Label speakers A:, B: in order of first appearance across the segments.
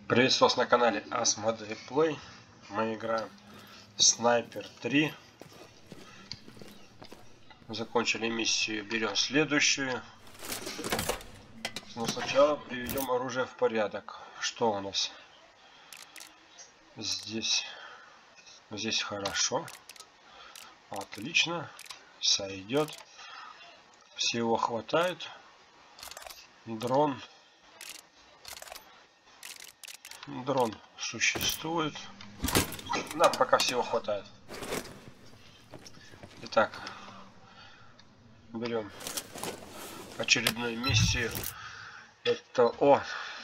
A: Приветствую вас на канале Asmodee Play. Мы играем Снайпер 3. Закончили миссию, берем следующую. Но сначала приведем оружие в порядок. Что у нас? Здесь хорошо. Отлично. Сойдет. Всего хватает. Дрон существует. Нам пока всего хватает. Итак, берем очередную миссию. Это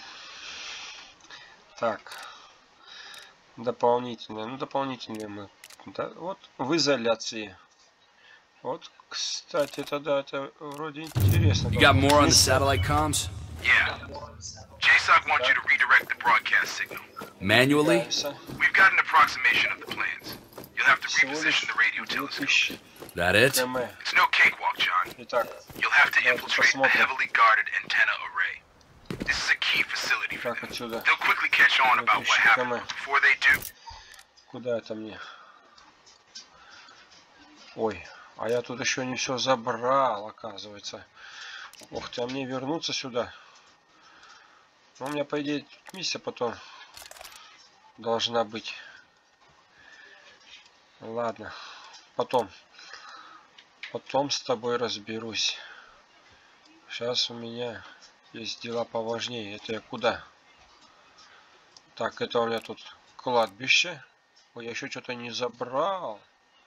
A: так, дополнительные. Ну, дополнительные мы, да, вот в изоляции. Вот, кстати, это вроде интересно.
B: You got more on the satellite comms?
C: Yeah. JSOC wants you to redirect the broadcast signal.
B: Manually?
C: We've got an approximation of the plans. You'll have to reposition the radio telescope.
B: That it?
C: It's no cakewalk, John. You'll have to infiltrate a heavily guarded antenna array. This is a key facility for them. They'll quickly catch on about what happened. Before they do...
A: Куда это мне? Ой, а я тут еще не все забрал, оказывается. Ух ты, а мне вернуться сюда? Ну, у меня, по идее, миссия потом должна быть. Ладно, потом с тобой разберусь. Сейчас у меня есть дела поважнее. Это я куда? Так, это у меня тут кладбище. Ой, я еще что-то не забрал.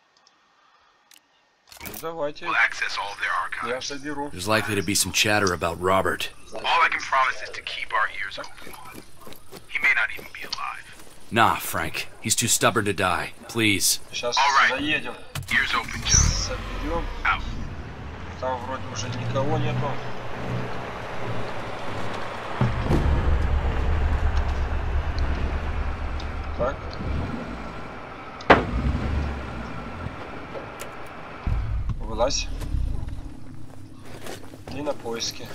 A: Ну, давайте. Я заберу.
B: There's likely to be some chatter about Robert.
C: All I can promise is to keep our ears open. He may not even be alive.
B: Nah, Frank. He's too stubborn to die. Please.
A: Сейчас заедем.
C: Ears open, John.
A: Соберем.
C: Out.
A: Там вроде уже никого нету. Так. Вылазь. И на поиски.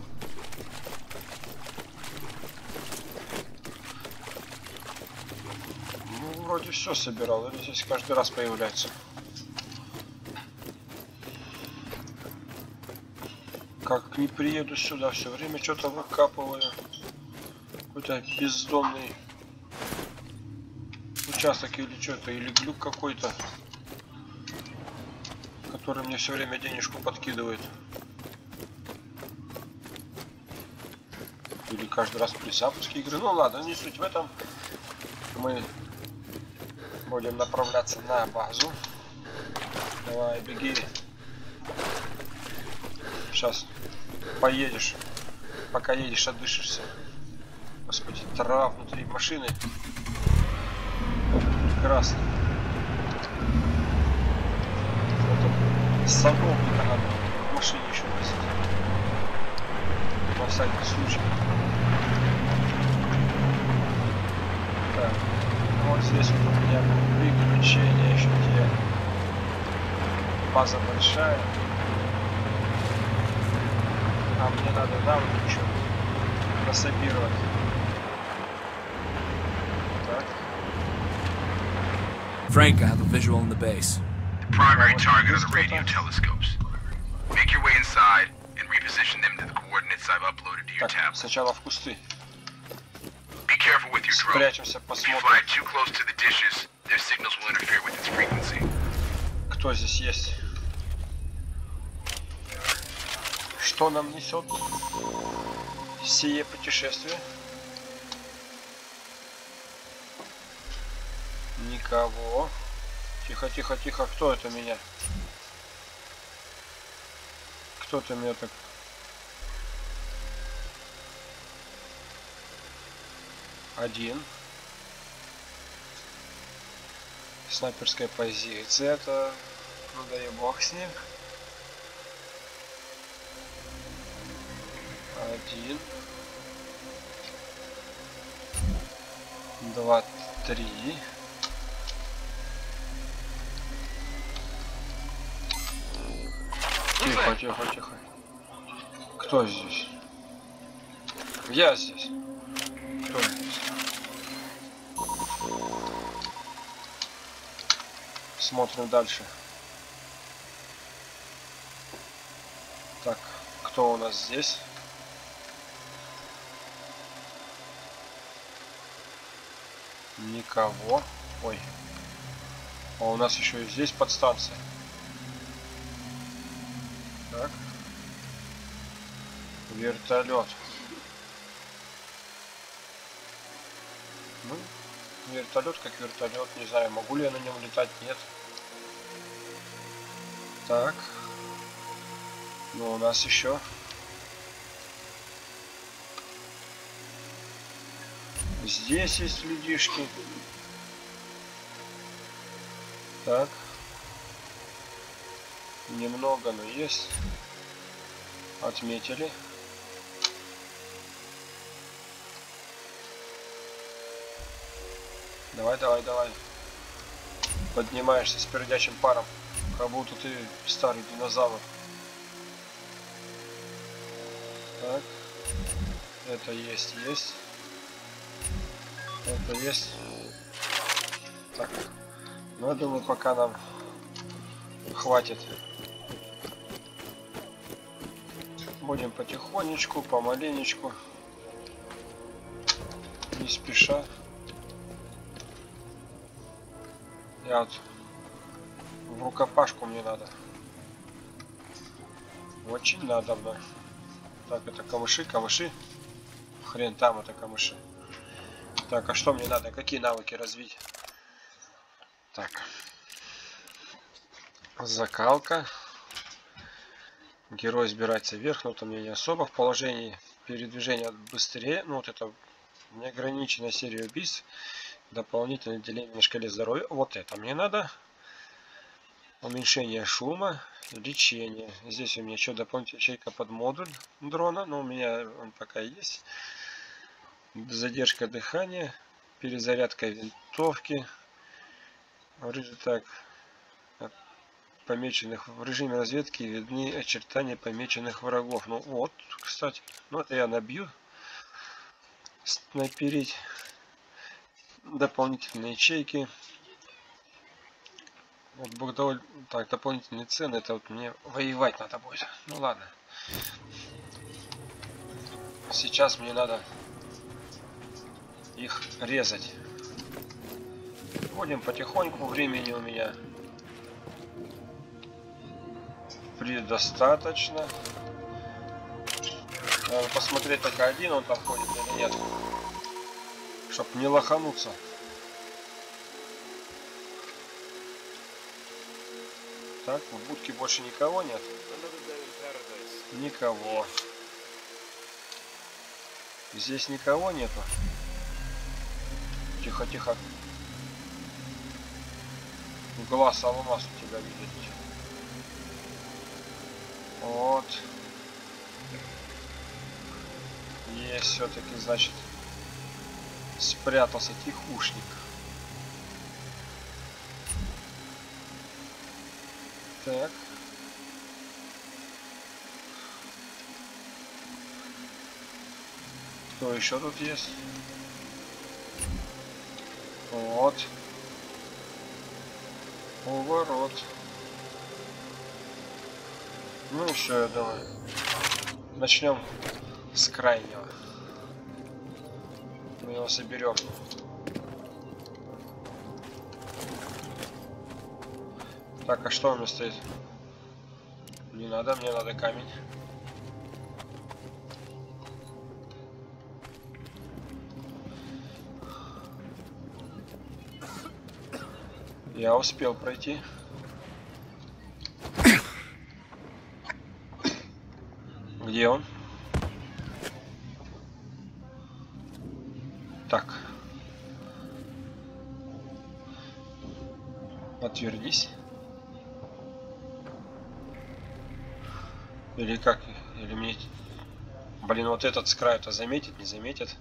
A: Ну, вроде все собирал. Или здесь каждый раз появляется. Как не приеду сюда, все время что-то выкапываю. Какой-то бездонный участок или что-то, или глюк какой-то, который мне все время денежку подкидывает. Или каждый раз при запуске игры. Ну ладно, не суть в этом. Мы будем направляться на базу. Давай, беги. Сейчас поедешь. Пока едешь, отдышишься. Господи, трава внутри машины. Прекрасно. Садовника надо в машине еще носить. На всякий случай. Так, вот здесь вот у меня приключения еще те. База большая. А мне надо, да, вот еще насобировать. Так.
B: Frank, I have a visual on the base.
C: Primary target of the radio telescopes. Make your way inside and reposition them to the coordinates I've uploaded to your tablet.
A: Сначала в кусты.
C: Be careful with your drone.
A: Спрячемся,
C: If you
A: посмотрим.
C: fly too close to the dishes, their signals will interfere with its frequency.
A: Кто здесь есть? Что нам несет сие путешествие? Никого. Тихо, тихо, тихо. Кто это меня? Кто-то меня так... Один. Снайперская позиция. Это... Ну да и бог с ним. Один. 2, 3. Тихо, тихо, тихо. Кто здесь? Я здесь. Кто здесь? Смотрим дальше. Так, кто у нас здесь? Никого. Ой. А у нас еще и здесь подстанция. Так. Вертолет. Ну, вертолет как вертолет. Не знаю, могу ли я на нем летать, нет. Так. Ну, у нас еще здесь есть людишки. Так. Немного, но есть. Отметили. Давай, давай, давай. Поднимаешься с пердячим паром, как будто ты старый динозавр. Так. Это есть. Это есть. Так. Ну, я думаю, пока нам хватит. Будем потихонечку, помаленечку. Не спеша. Я вот в рукопашку мне надо. Очень надобно. Так, это камыши. Хрен там, это камыши. Так, а что мне надо? Какие навыки развить? Так. Закалка. Герой сбирается вверх, но там мне не особо в положении. Передвижение быстрее. Ну, вот это неограниченная серия убийств. Дополнительное деление на шкале здоровья. Вот это мне надо. Уменьшение шума. Лечение. Здесь у меня еще дополнительная ячейка под модуль дрона. Но у меня он пока есть. Задержка дыхания. Перезарядка винтовки. Так. Помеченных в режиме разведки видны очертания помеченных врагов. Ну вот, кстати. Ну это я набью. Снайперить. Дополнительные ячейки. Вот так, дополнительные цены. Это вот мне воевать надо будет. Ну ладно. Сейчас мне надо их резать. Будем потихоньку. Времени у меня предостаточно. Надо посмотреть, только один он там ходит или нет. Чтоб не лохануться. Так, в будке больше никого нет. Никого. Здесь никого нету. Тихо, тихо. Глаз алмаз у тебя видит. Вот. Есть все-таки, значит, спрятался тихушник. Так. Кто еще тут есть? Вот. Поворот. Ну еще, я думаю, начнем с крайнего. Мы его соберем. Так, а что у меня стоит? Не надо, мне надо камень. Я успел пройти. Где он? Так. Отвернись. Или как? Или мне... Блин, вот этот с краю-то заметит, не заметит.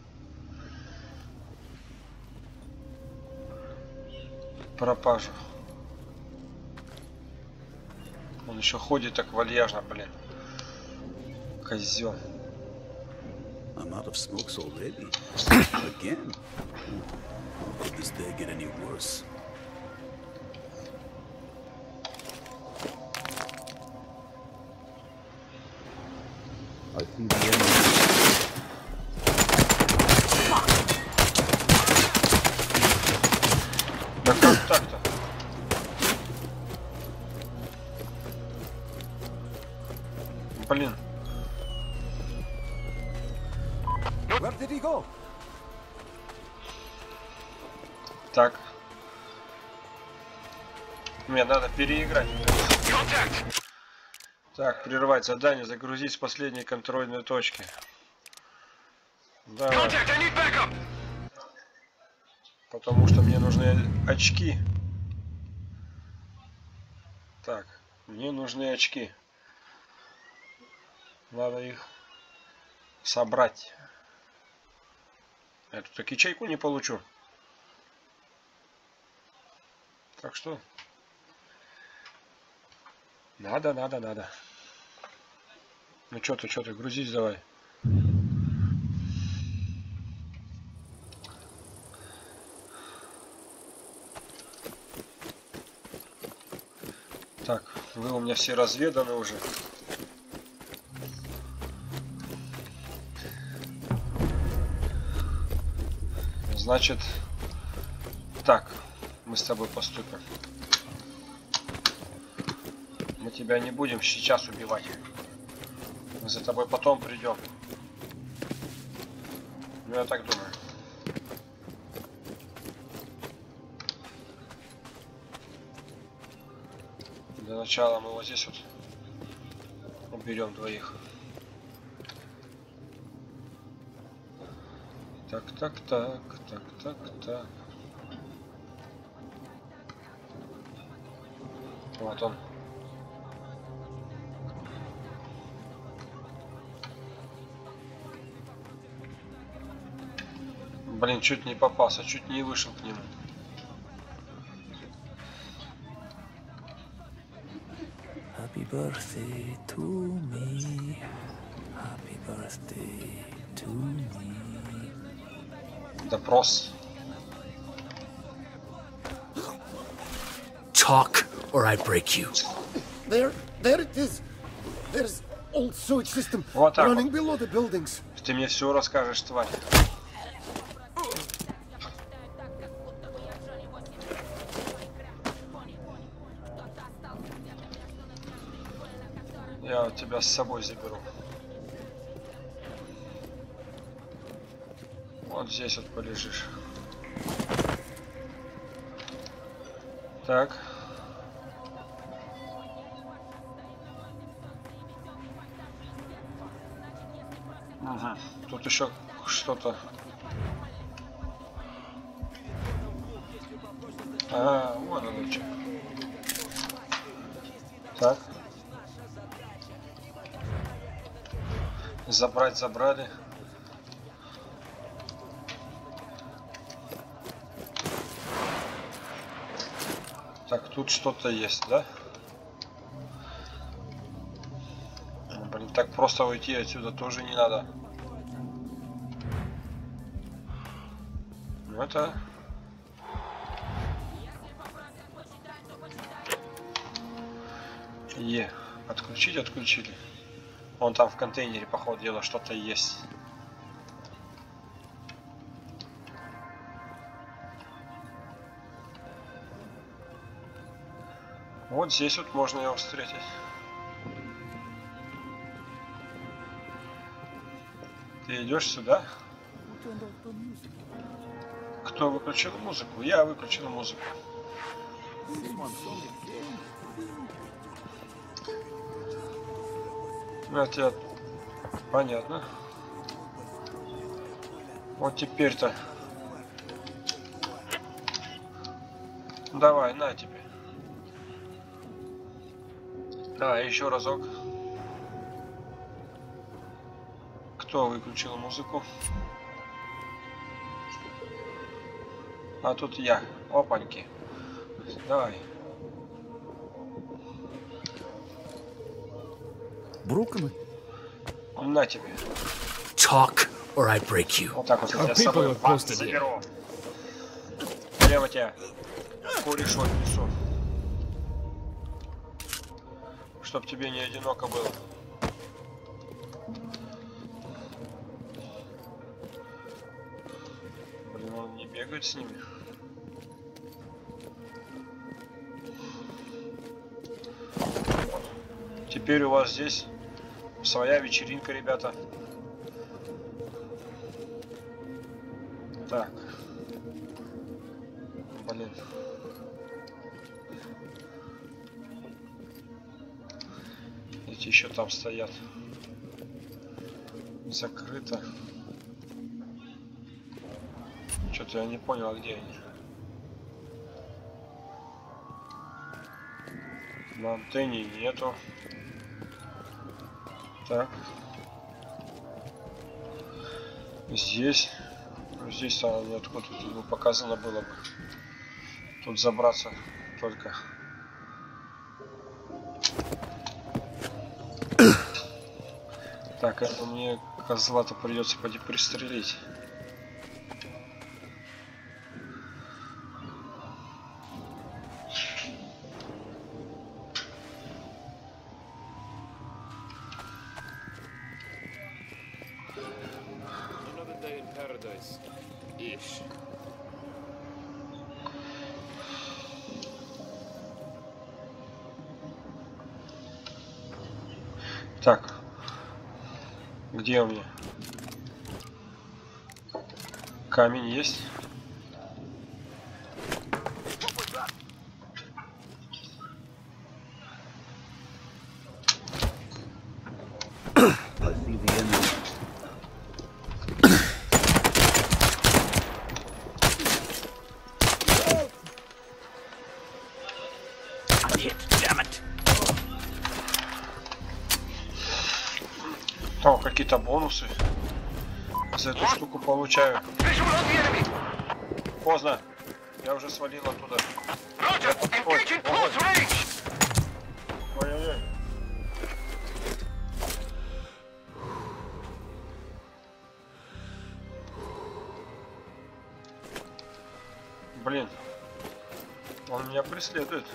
A: Пропажу. Он еще ходит так вальяжно, блин. Козел.
D: I'm out of smokes already. Again. Could this day get any worse?
A: Да как так-то? Блин.
D: Where did he go?
A: Так. Мне надо переиграть. Так, прервать задание, загрузить с последней контрольной точки. Давай. Потому что мне нужны очки. Так, мне нужны очки. Надо их собрать. Я тут так ячейку не получу. Так что надо. Ну что ты, грузись давай. Так, вы у меня все разведаны уже. Значит, так, мы с тобой поступим. Мы тебя не будем сейчас убивать. Мы за тобой потом придем. Ну, я так думаю. Для начала мы вот здесь вот уберем двоих. Так. Вот он. Блин, чуть не попался, чуть не вышел к нему.
E: Happy birthday to me. Happy birthday to me.
A: Допрос.
B: Talk, or I break you.
F: There it is. There's old sewage system
A: Вот так
F: running
A: вот.
F: below the buildings.
A: Ты мне все расскажешь, тварь. Я тебя с собой заберу. Вот здесь вот полежишь. Так. Ага. Тут еще что-то. А, вон оно что. Так. Забрать забрали. Так, тут что-то есть, да? Ну, блин, так просто уйти отсюда тоже не надо. Ну это... Отключить, отключили. Вон там в контейнере, по ходу дела, что-то есть. Вот здесь вот можно его встретить. Ты идешь сюда? Кто выключил музыку? Я выключил музыку. Это понятно. Вот теперь-то. Давай, на тебе. Давай, еще разок. Кто выключил музыку? А тут я. Опаньки. Давай.
E: Broken.
A: На тебе.
B: Talk, or I break you.
A: Вот так вот я тебя с собой заберу. Прямо тебя корешок несу. Чтоб тебе не одиноко было. Блин, он не бегает с ними. Теперь у вас здесь своя вечеринка, ребята. Так. Блин. Эти еще там стоят. Закрыто. Что-то я не понял, а где они. На антенне нету. Так. Здесь. Здесь она откуда тут показано было бы. Тут забраться только. Так, это мне козла-то придется пристрелить. Так, где у меня? Камень есть? О, какие-то бонусы за эту штуку получаю. Поздно. Я уже свалил оттуда. Ой-ой-ой. Блин. Он меня преследует.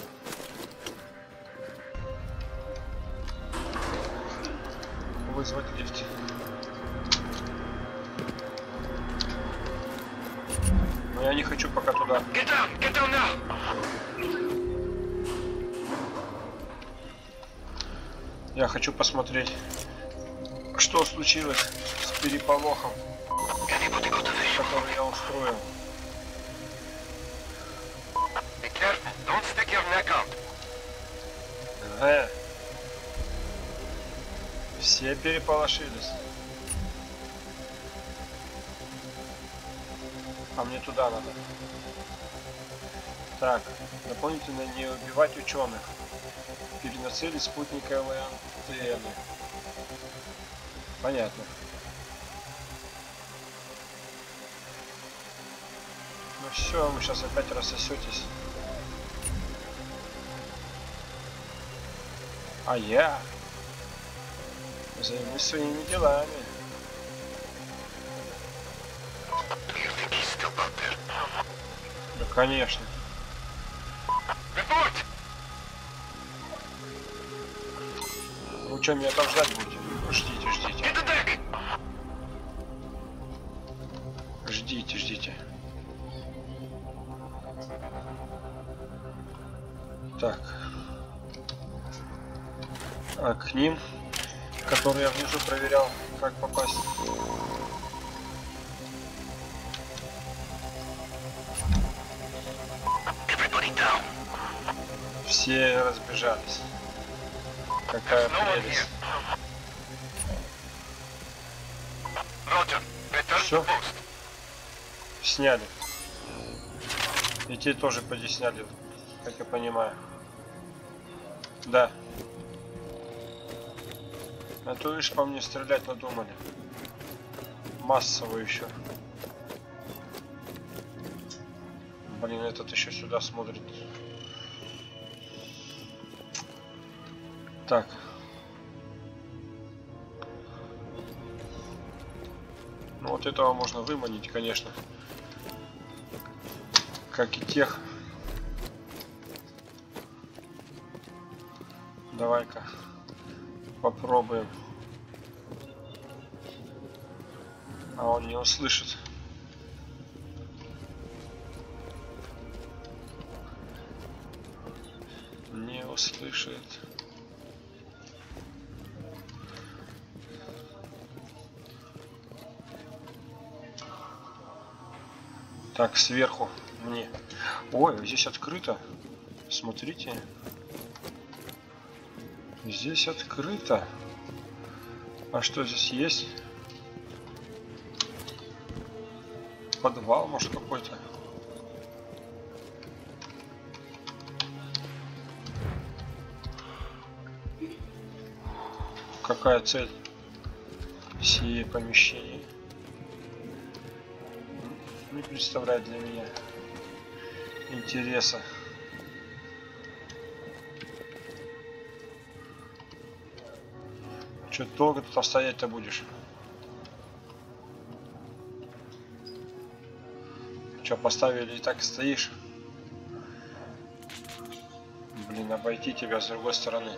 A: Вызвать лифт. Но я не хочу пока туда.
C: Get down now.
A: Я хочу посмотреть, что случилось с переполохом, который я устроил.
C: Be careful. Don't stick your neck out.
A: Все переполошились. А мне туда надо. Так, дополнительно не убивать ученых. Перенацелить спутниковые антенны. Понятно. Ну все, вы сейчас опять рассосетесь. А я займусь своими делами. Да, конечно. Вы что, меня там ждать будете? Ждите, ждите. Ждите, ждите. Так. А к ним, которые я внизу проверял, как попасть. Все разбежались. Какая прелесть. Все. Сняли. И те тоже подесняли, как я понимаю. Да. А то лишь по мне стрелять надумали. Массово еще. Блин, этот еще сюда смотрит. Так. Ну вот этого можно выманить, конечно. Как и тех. Давай-ка попробуем. А он не услышит. Не услышит. Так, сверху мне. Ой, здесь открыто. Смотрите. Здесь открыто. А что здесь есть? Подвал, может, какой-то. Какая цель сие помещения? Не представляет для меня интереса. Че долго тут стоять-то будешь? Че, поставили и так и стоишь? Блин, обойти тебя с другой стороны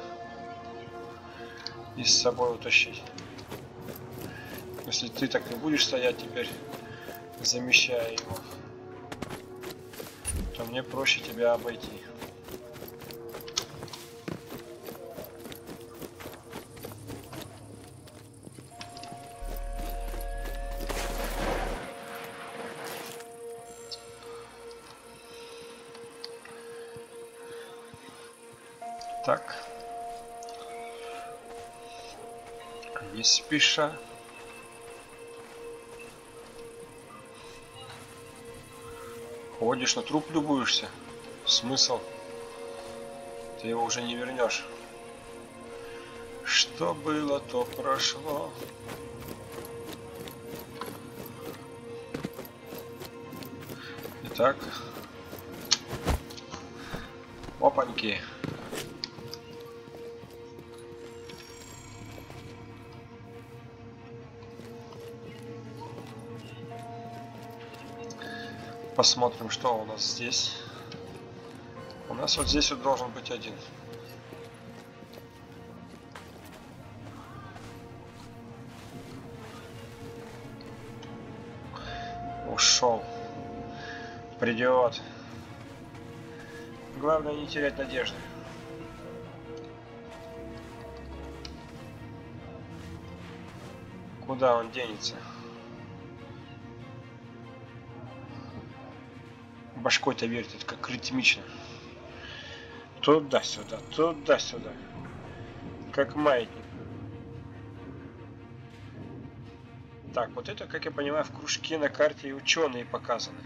A: и с собой утащить. Если ты так и будешь стоять теперь, замещая его, то мне проще тебя обойти. Так, не спеша. Ходишь, на труп любуешься. Смысл? Ты его уже не вернешь. Что было, то прошло. Итак. Опаньки. Посмотрим, что у нас здесь. У нас вот здесь вот должен быть один. Ушел. Придет. Главное не терять надежды. Куда он денется? Башкой-то вертит, как ритмично. Туда-сюда, туда-сюда. Как маятник. Так, вот это, как я понимаю, в кружке на карте и ученые показаны.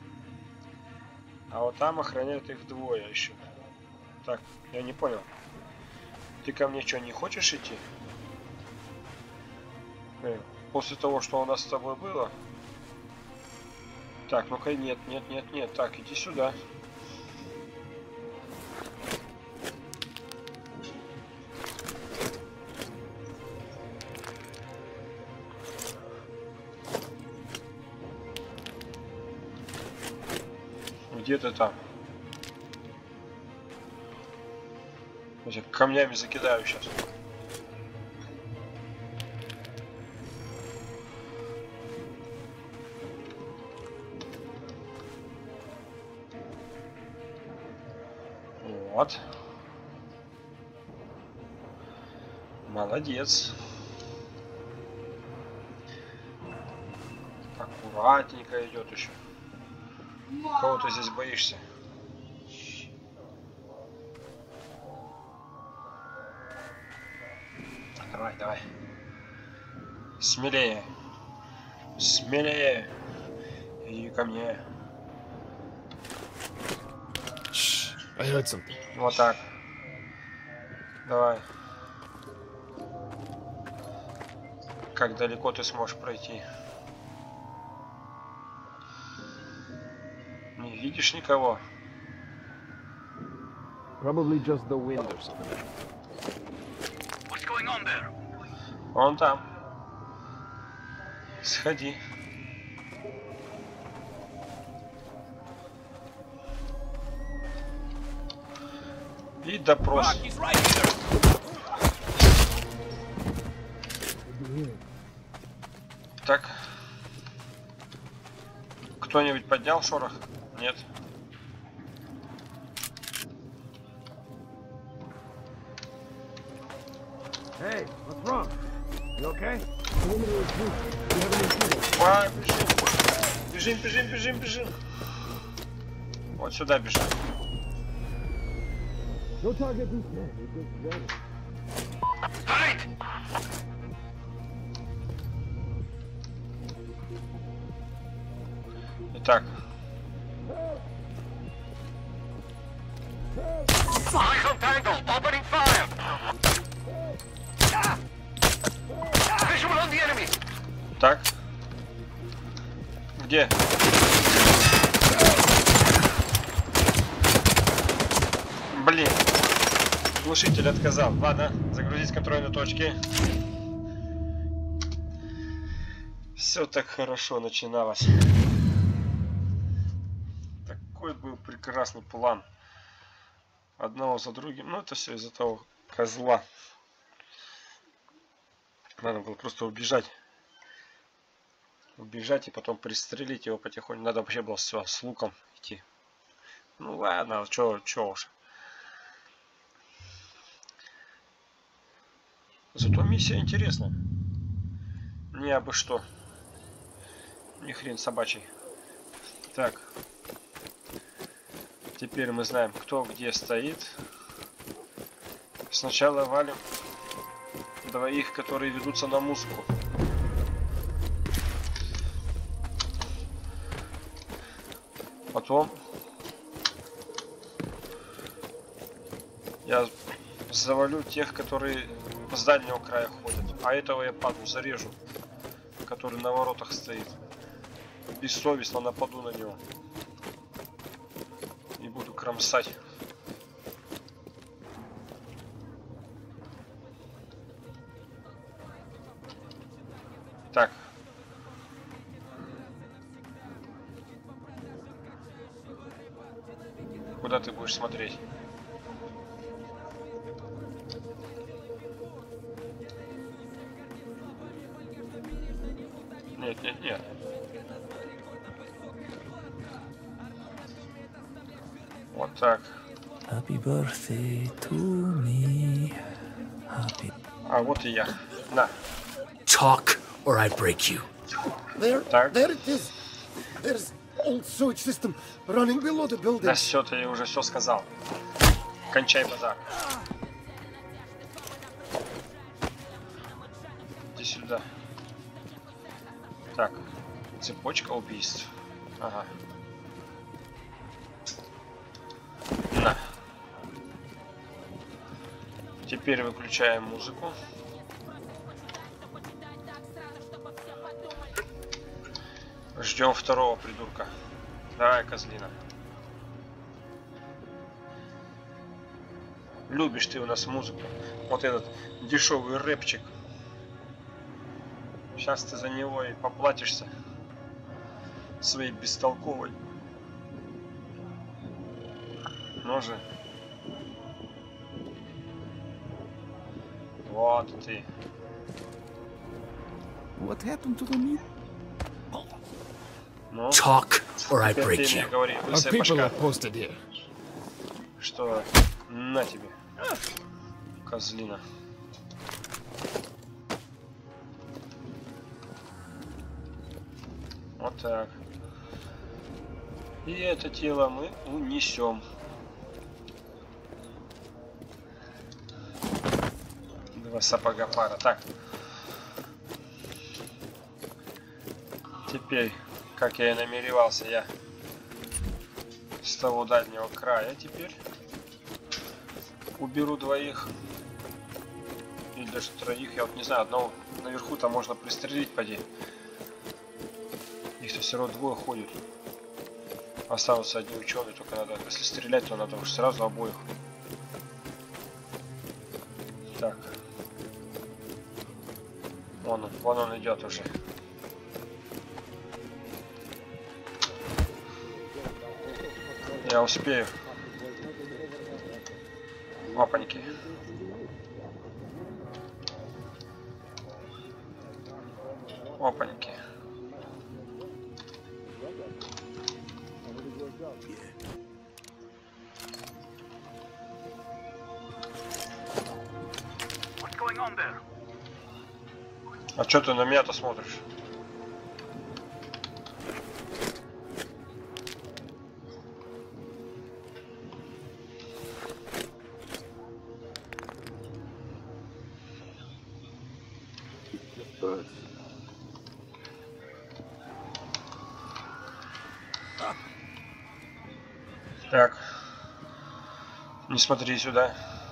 A: А вот там охраняют их двое еще. Так, я не понял. Ты ко мне что, не хочешь идти? После того, что у нас с тобой было? Так, ну-ка, нет. Так, иди сюда. Где ты там? Я тебя камнями закидаю сейчас. Вот. Молодец. Аккуратненько идет еще. Кого ты здесь боишься? Давай. Смелее. Смелее. Иди ко мне.
G: I heard something.
A: Вот так. Давай. Как далеко ты сможешь пройти? Не видишь никого?
G: Probably just the wind or something.
C: What's going on there?
A: Он там. Сходи. И допрос. Так. Кто-нибудь поднял шорох? Нет.
D: Hey, what's wrong? You okay?
A: Побежи. Бежим, бежим, бежим, бежим. Вот сюда бежим. Итак. Так. Где? Блин. Глушитель отказал. Ладно, загрузить контрольные точки. Все так хорошо начиналось. Такой был прекрасный план. Одного за другим. Ну, это все из-за того козла. Надо было просто убежать. Убежать и потом пристрелить его потихоньку. Надо вообще было все с луком идти. Ну ладно, чё уж. Зато миссия интересная. Не абы что. Ни хрен собачий. Так. Теперь мы знаем, кто где стоит. Сначала валим двоих, которые ведутся на музыку. Потом я завалю тех, которые с дальнего края ходят. А этого я паду, зарежу, который на воротах стоит. Бессовестно нападу на него. И буду кромсать. Так. Куда ты будешь смотреть? Нет, нет, нет. Вот так.
E: Happy birthday to me. Happy.
A: А вот и я. На.
B: Talk, or I break you.
F: There it is. There's old sewage system running below the building.
A: Да все, ты уже все сказал. Кончай базар. Иди сюда. Так, цепочка убийств. Ага. На. Теперь выключаем музыку. Ждем второго придурка. Давай, козлина. Любишь ты у нас музыку. Вот этот дешевый рэпчик. Сейчас ты за него и поплатишься. Своей бестолковой. Ну же. Вот ты.
E: What happened to the meat?
A: Ну,
B: Talk, or I
A: теперь
B: break
A: ты мне
B: you.
A: говори,
G: Our
A: лысая
G: people
A: башка,
G: are posted here.
A: что на тебе, козлина. Вот так. И это тело мы унесем. Два сапога пара. Так. Теперь, как я и намеревался, я с того дальнего края теперь уберу двоих. Или даже троих. Я вот не знаю, одного наверху там можно пристрелить, поди. Их-то все равно двое ходят. Останутся одни ученые, только надо, если стрелять, то надо уж сразу обоих. Так. Вон он идет уже. Я успею. Опаньки. Опаньки. А чё ты на меня-то смотришь? Так. Не смотри сюда.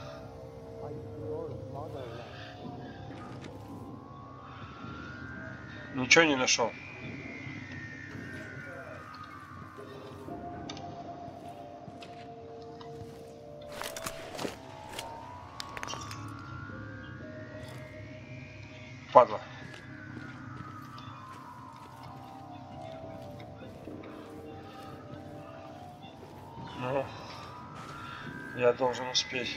A: Ничего не нашел. Падла. Ну, я должен успеть.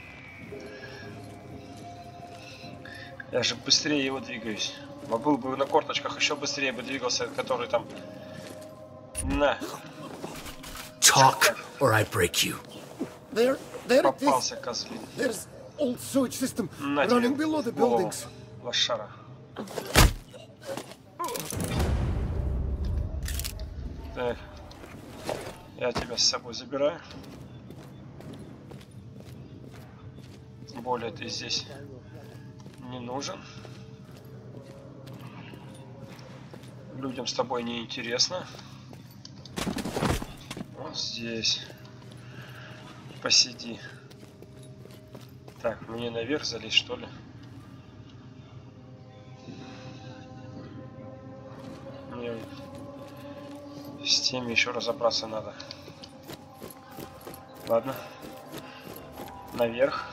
A: Я же быстрее его двигаюсь. Но был бы на корточках, еще быстрее бы двигался, который там... На.
B: Talk, or I break you.
F: There it
A: Попался,
F: is.
A: козлин.
F: There's old sewage system
A: На
F: running
A: тебе
F: below the
A: голову,
F: buildings.
A: лошара. Так. Я тебя с собой забираю. Тем более ты здесь не нужен. Людям с тобой не интересно. Вот здесь. Посиди. Так, мне наверх залезть, что ли? Мне с теми еще разобраться надо. Ладно. Наверх.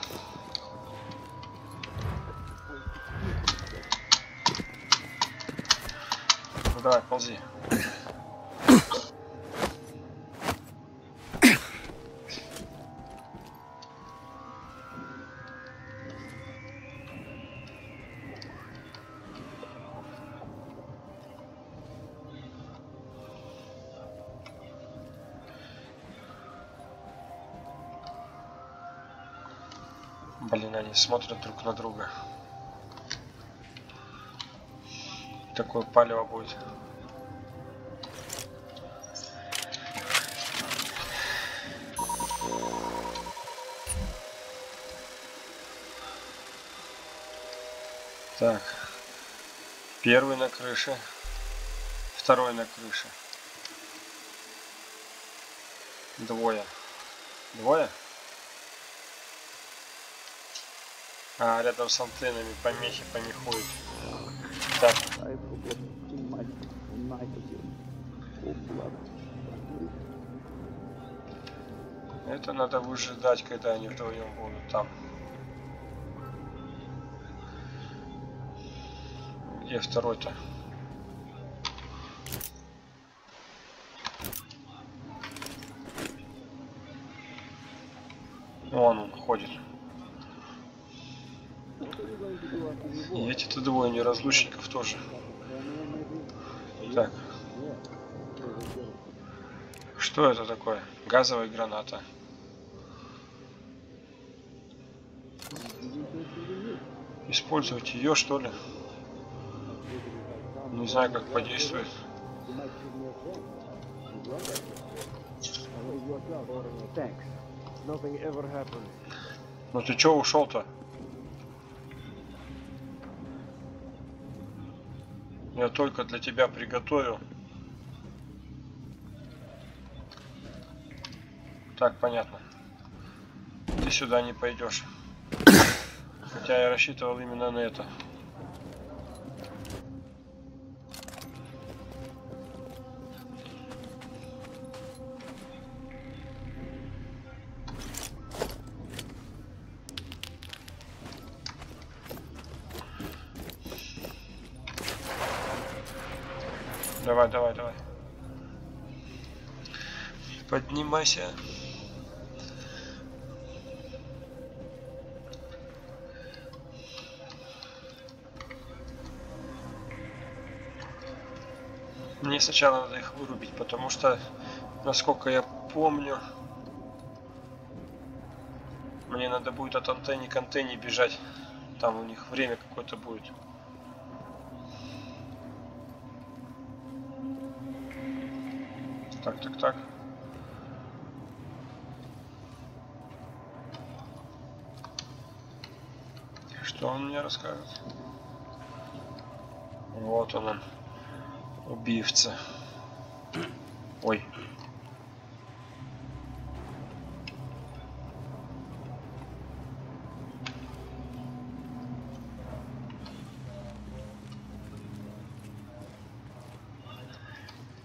A: Ну давай, ползи. Блин, они смотрят друг на друга. Такое палево будет. Так. Первый на крыше. Второй на крыше. Двое. Двое? А, рядом с антеннами помехи помехуют. Так. Это надо выжидать, когда они вдвоем будут там. Где второй-то? Вон он ходит. И эти-то двое неразлучников тоже. Так. Что это такое? Газовая граната. Использовать ее, что ли? Не знаю, как подействует. Ну ты чё ушел-то? Я только для тебя приготовил. Так, понятно. Ты сюда не пойдешь. Хотя я рассчитывал именно на это. Давай, давай, давай. Поднимайся. Мне сначала надо их вырубить, потому что, насколько я помню, мне надо будет от антенны к антенне бежать. Там у них время какое-то будет. Так, так, так. Что он мне расскажет? Вот он. Убивца. Ой.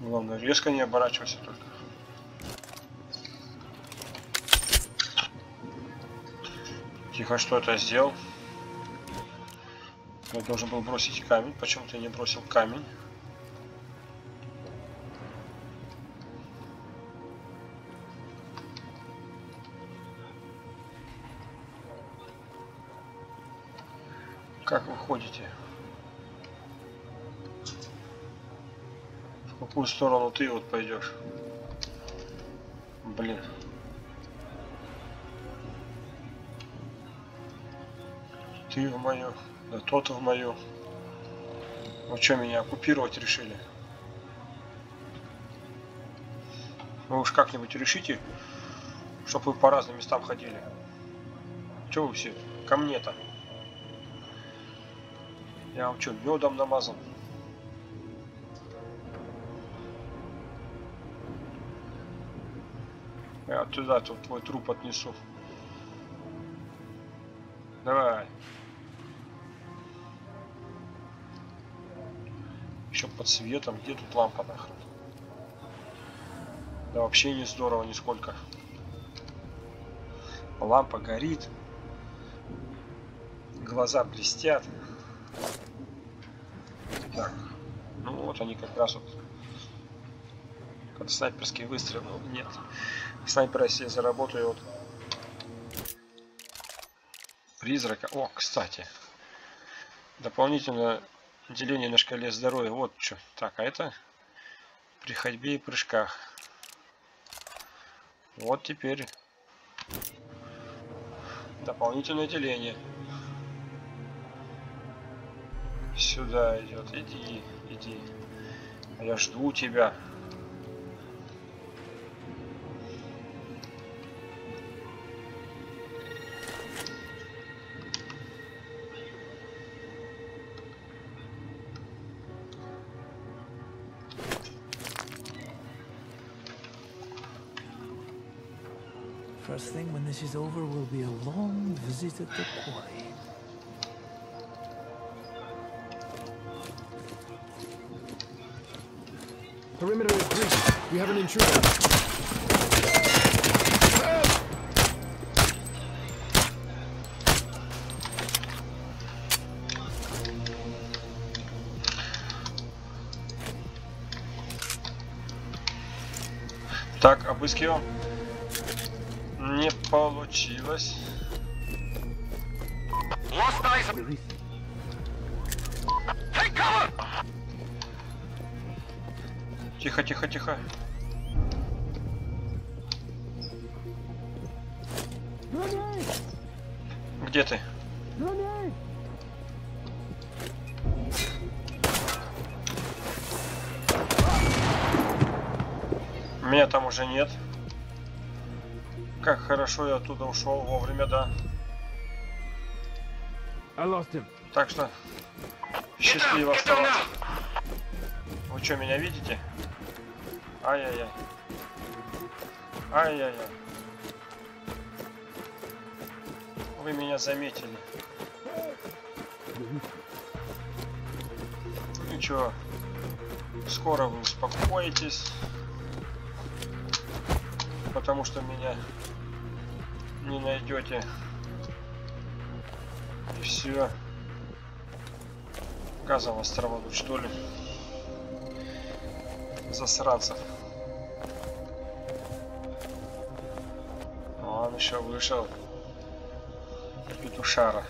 A: Главное, резко не оборачивайся только. Тихо, что это сделал? Я должен был бросить камень. Почему ты не бросил камень? Как вы ходите? В какую сторону ты вот пойдешь? Блин. Ты в мою, да тот в мою. Вы что, меня оккупировать решили? Вы уж как-нибудь решите, чтобы вы по разным местам ходили. Чего вы все ко мне-то? Я вам что, медом намазал? Я туда тут твой труп отнесу. Давай. Еще под светом. Где тут лампа нахрен? Да вообще не здорово нисколько. Лампа горит. Глаза блестят. Так. Ну вот они как раз вот. Как снайперский выстрел. Нет. Снайпера если заработаю вот. Призрака. О, кстати. Дополнительное деление на шкале здоровья. Вот что. Так, а это при ходьбе и прыжках. Вот теперь дополнительное деление. Сюда идет. Иди, иди. Я жду тебя.
E: First thing when this is over will be a long visit at the quarry.
G: Perimeter is breached. We have an intruder.
A: Так, обыскиваем. Не получилось. Тихо, тихо, тихо. Где ты? Меня там уже нет. Как хорошо я оттуда ушел вовремя, да. Так что счастливо оставаться. Вы что, меня видите? Ай-яй-яй. Ай-яй-яй. Вы меня заметили. Ничего. Скоро вы успокоитесь. Потому что меня не найдете. И все. Газом вас травануть, что ли? Засранцев. Он еще вышел. Петушара.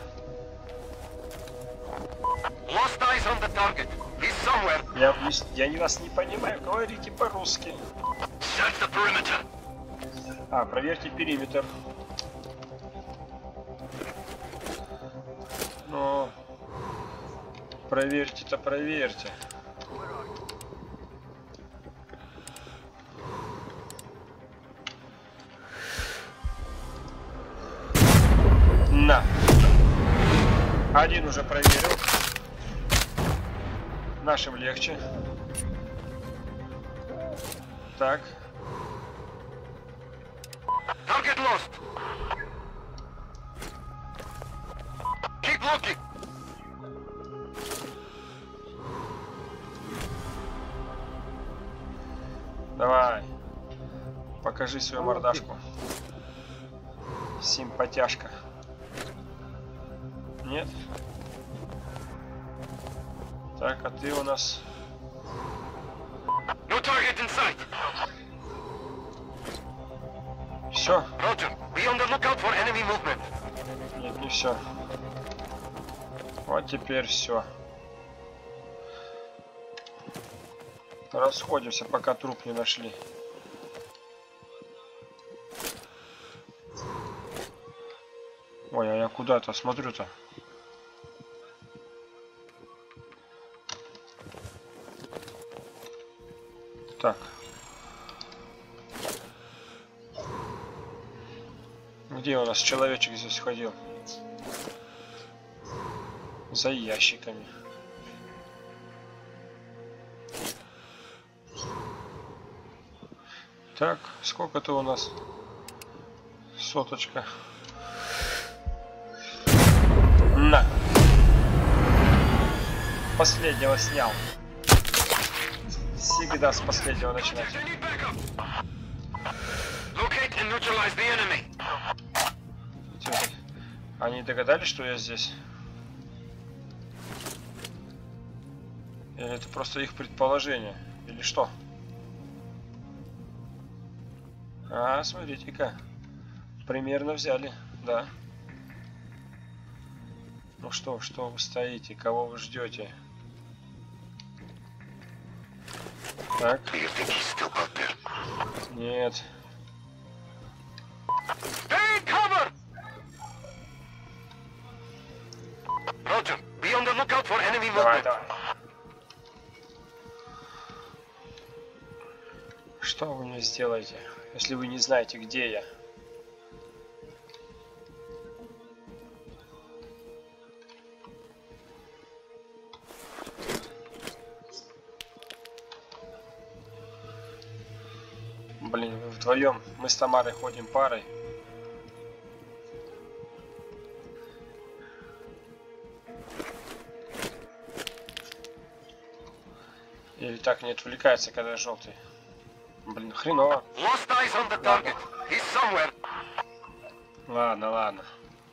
A: Я вас не понимаю. Говорите по-русски. А, проверьте периметр. Ну, проверьте-то, проверьте. На. Один уже проверил. Нашим легче. Так.
C: Target lost. Keep looking.
A: Покажи свою мордашку. Симпатяшка. Нет? Так, а ты у нас... Все? Нет, не все. Вот теперь все. Расходимся, пока труп не нашли. Ой, а я куда-то смотрю-то. Так. Где у нас человечек здесь ходил? За ящиками. Так, сколько-то у нас? Соточка. На! Последнего снял. Всегда с последнего начинать. Они догадались, что я здесь? Или это просто их предположение? Или что? А, смотрите-ка. Примерно взяли, да. Ну что вы стоите? Кого вы ждете? Так. Нет. Давай, давай. Что вы мне сделаете, если вы не знаете, где я? Блин, вы вдвоем. Мы с Тамарой ходим парой. Или так не отвлекается, когда желтый. Блин, хреново. Ладно, ладно.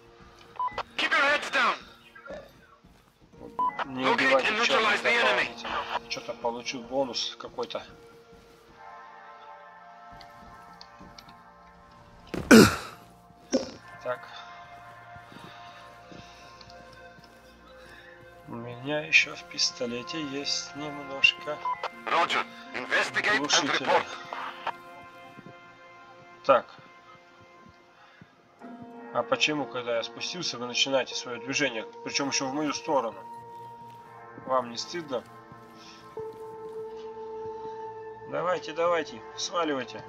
A: Не убивайте черных. Что-то получил бонус какой-то. Так. У меня еще в пистолете есть немножко глушителя. Так. А почему, когда я спустился, вы начинаете свое движение? Причем еще в мою сторону. Вам не стыдно? Давайте, давайте, сваливайте.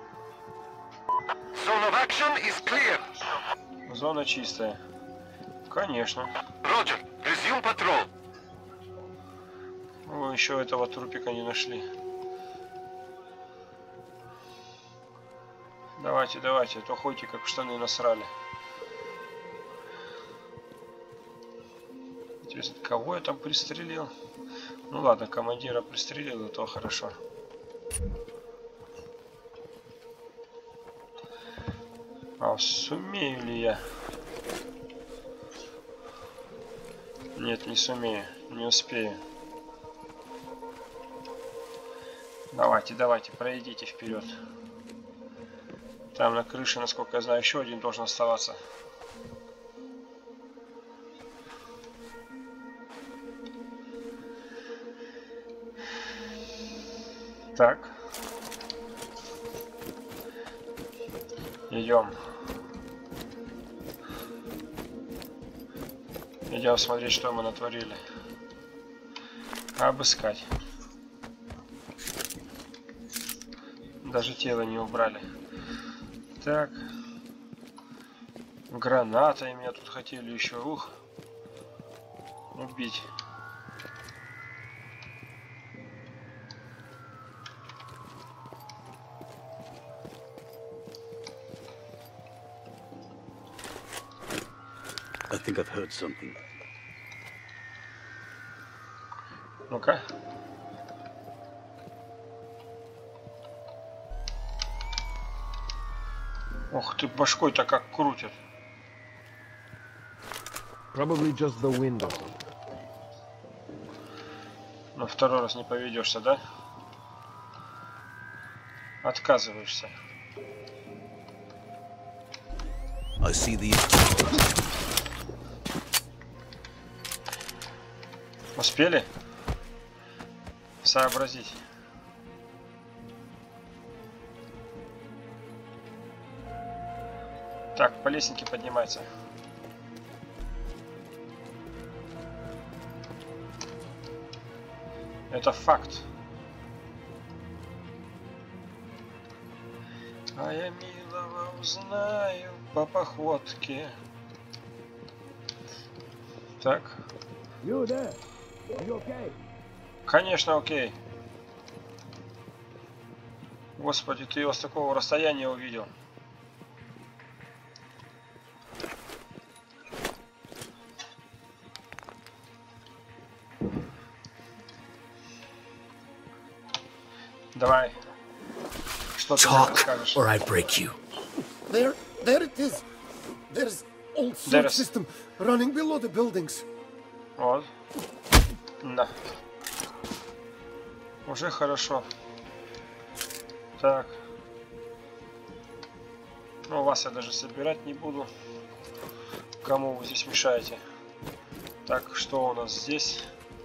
A: Зона чистая. Конечно. Вы еще этого трупика не нашли. Давайте, давайте, а то ходите как в штаны насрали. Интересно, кого я там пристрелил? Ну ладно, командира пристрелил, и то хорошо. А сумею ли я? Нет, не сумею, не успею. Давайте, давайте, пройдите вперед. Там на крыше, насколько я знаю, еще один должен оставаться. Так. Идем. Идем смотреть, что мы натворили. Обыскать. Даже тело не убрали. Так. Гранатой меня тут хотели еще. Ух. Убить.
H: I think I've heard something.
A: Ну-ка. Ох ты, башкой-то как крутит.
G: Probably just the window.
A: Но второй раз не поведешься, да? Отказываешься.
B: I see the...
A: Успели сообразить? Так, по лестнике поднимается. Это факт. А я милого узнаю по походке. Так.
G: You there? Are you okay?
A: Конечно, окей. Господи, ты его с такого расстояния увидел. Давай. Что ты мне расскажешь?
B: Or I break you.
F: There it is. There's old sewage system running below the buildings.
A: Вот. Да. Уже хорошо. Так. Ну, вас я даже собирать не буду. Кому вы здесь мешаете? Так, что у нас здесь?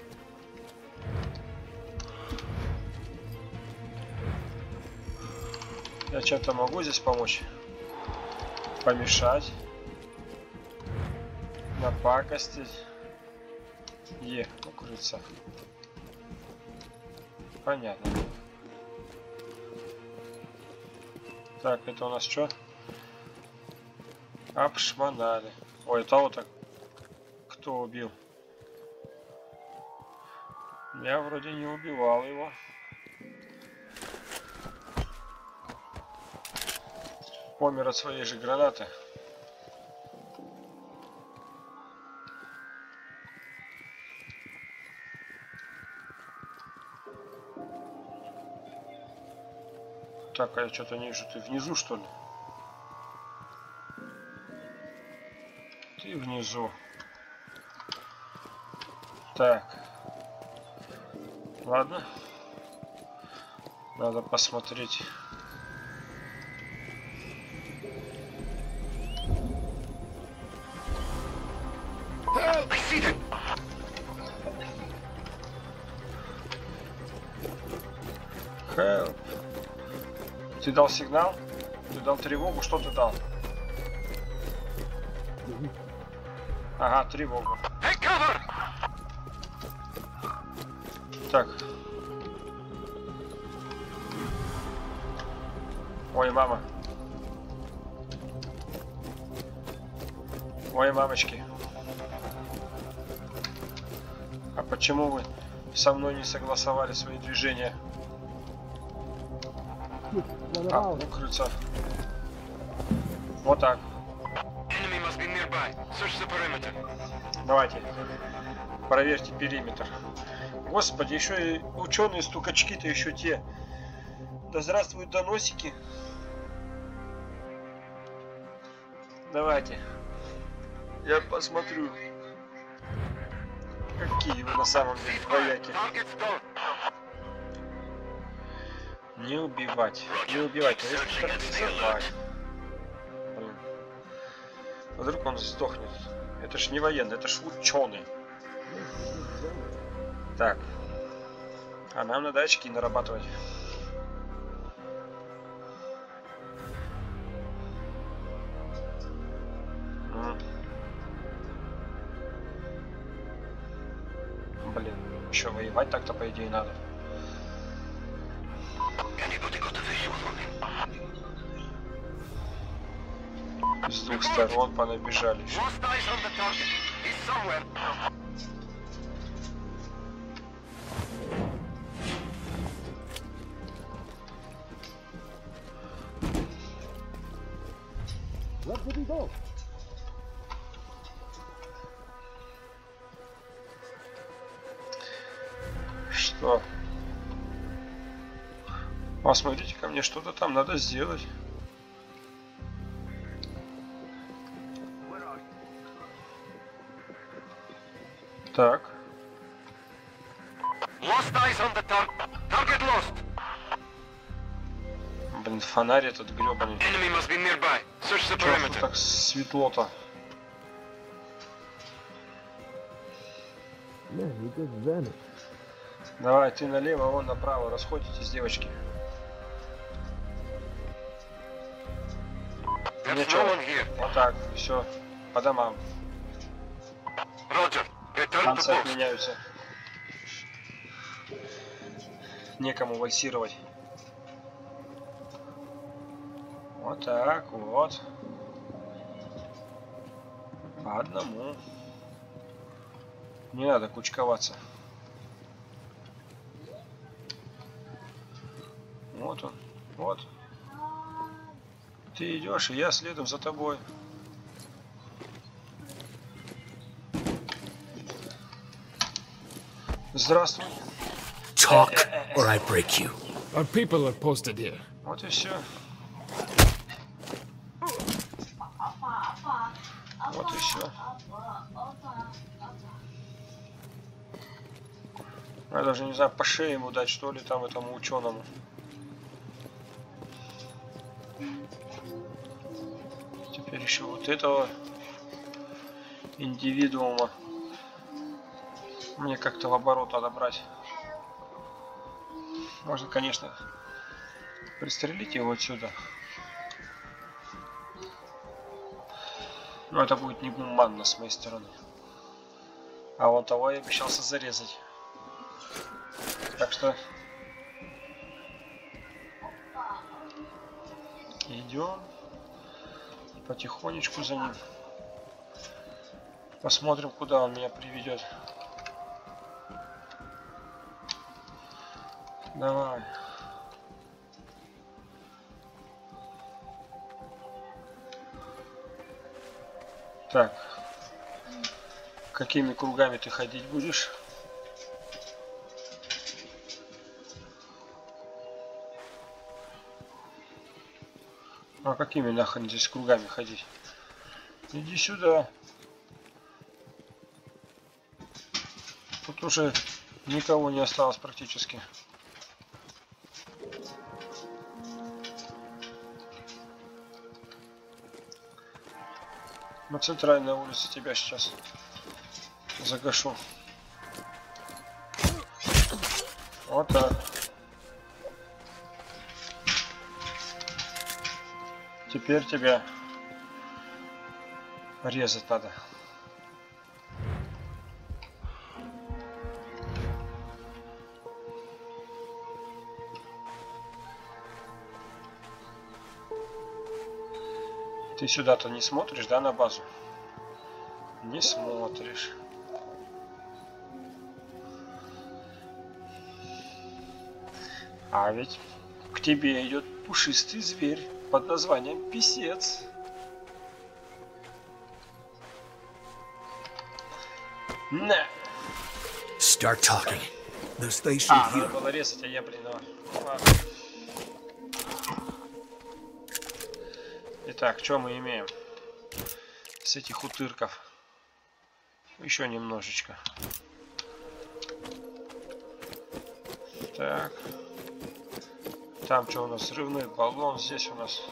A: Я чем-то могу здесь помочь? Помешать? Напакостить? Укрыться. Понятно. Так, это у нас что? Обшмонали. Ой, того-то кто убил? Я вроде не убивал его. Помер от своей же гранаты. Так, а я что-то не вижу. Ты внизу, что ли? Ты внизу. Так. Ладно. Надо посмотреть. Help. Ты дал сигнал? Ты дал тревогу? Что ты дал? Ага, тревогу. Так. Ой, мама. Ой, мамочки. А почему вы со мной не согласовали свои движения? А, укрыться. Вот так. Давайте. Проверьте периметр. Господи, еще и ученые-стукачки-то еще те. Да здравствуют доносики. Давайте. Я посмотрю. Какие вы на самом деле вояки. Не убивать. Не убивать, а если стабилизовать. Блин. Вдруг он сдохнет. Это ж не военный, это ж ученый. Так. А нам надо очки нарабатывать. Блин, еще воевать так-то по идее надо. С двух сторон понабежали еще.
G: Where did he go?
A: Что? Посмотрите ко мне, что-то там надо сделать. Так.
C: Lost eyes on the target lost.
A: Блин, фонарь этот гребаный.
C: Enemy must be nearby. Search the
A: Чё ж тут
C: perimeter.
A: так светло-то?
G: Man, he just vanished.
A: Давай, ты налево, вон направо. Расходитесь, девочки.
C: There's
A: Ничего.
C: no one here.
A: Вот так, все. По домам.
C: Roger. Return to
A: Танцы
C: post.
A: отменяются. Некому вальсировать. Вот так, вот. По одному. Не надо кучковаться. Вот он, вот. Ты идешь, и я следом за тобой. Здравствуй.
B: Talk, or I break you.
G: Our people are posted here.
A: Вот и все. Вот и все. Я даже не знаю, по шее ему дать, что ли, там этому ученому. Теперь еще вот этого индивидуума мне как-то в оборот надо брать. Можно, конечно, пристрелить его отсюда. Но это будет негуманно с моей стороны. А вон того я обещался зарезать. Так что идем потихонечку за ним. Посмотрим, куда он меня приведет. Давай. Так. Какими кругами ты ходить будешь? А какими нахрен здесь кругами ходить? Иди сюда. Тут уже никого не осталось практически. На центральной улице тебя сейчас загашу. Вот так. Теперь тебя резать надо. Ты сюда-то не смотришь, да, на базу? Не смотришь. А ведь к тебе идет пушистый зверь под названием писец. На!
B: Start talking.
G: The station
A: Надо
G: here.
A: было резать, а я, блин, ладно. Итак, что мы имеем с этих утырков? Еще немножечко. Так. Там что у нас? Взрывной баллон. Здесь у нас...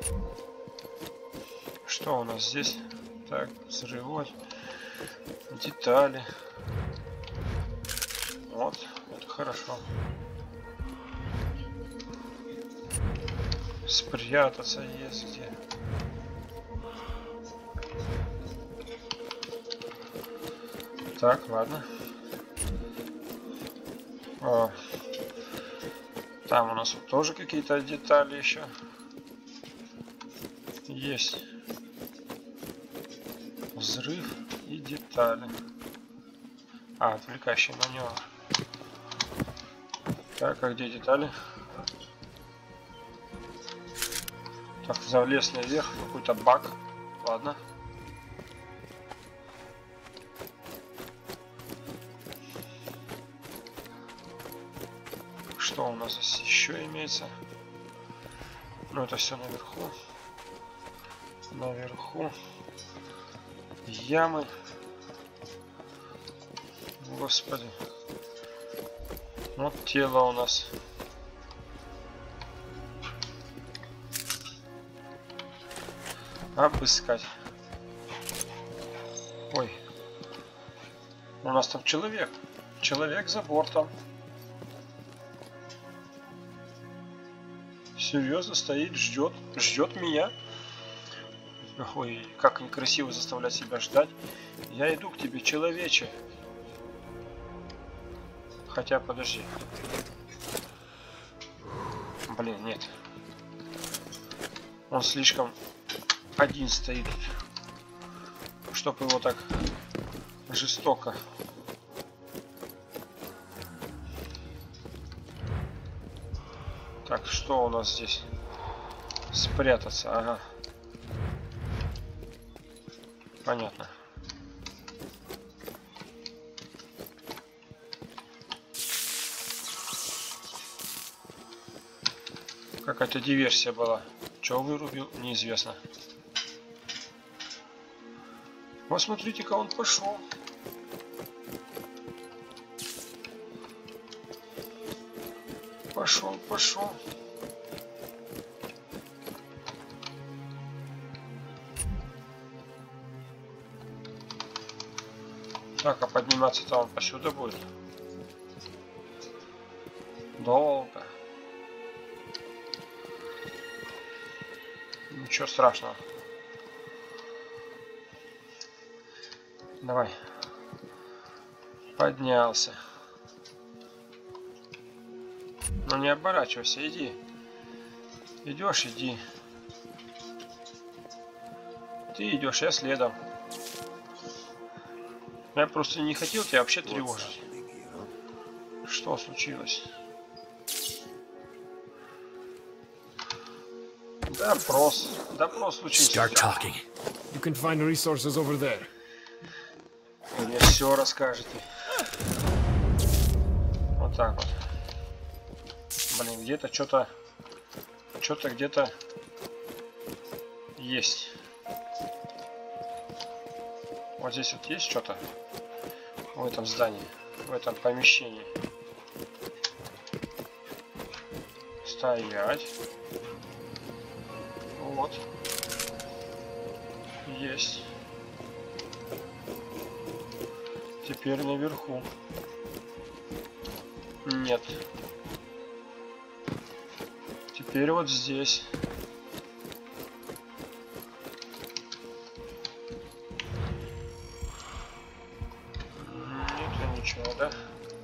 A: Что у нас здесь? Так, взрывать. Детали. Вот, это хорошо. Спрятаться есть где. Так, ладно. О. Там у нас вот тоже какие-то детали еще есть. Взрыв и детали. А, отвлекающий маневр. Так, а где детали? Так, залез наверх, какой-то баг. Ладно. Что у нас здесь еще имеется? Ну, это все наверху. Наверху. Ямы. Господи. Вот тело у нас. Обыскать. Ой. У нас там человек. Человек за бортом. Серьезно стоит, ждет меня. Ой, как некрасиво заставлять себя ждать. Я иду к тебе, человече. Хотя, подожди. Блин, нет. Он слишком один стоит, чтобы его так жестоко. Так, что у нас здесь? Спрятаться, ага. Понятно. Какая-то диверсия была. Чего вырубил, неизвестно. Вот смотрите-ка, он пошел. Пошел. Так, а подниматься-то он посюда будет? Долго. Ничего страшного. Давай. Поднялся. Ну не оборачивайся, иди. Идешь, иди. Ты идешь, я следом. Я просто не хотел тебя вообще тревожить. Что случилось? Допрос случился.
B: Start talking.
G: You can find resources over there.
A: Вы мне все расскажете. Вот так вот. Блин, где-то что-то где-то есть. Вот здесь вот есть что-то в этом здании, в этом помещении. Стоять. Вот. Есть. Теперь наверху. Нет. Теперь вот здесь. Нет ничего, да?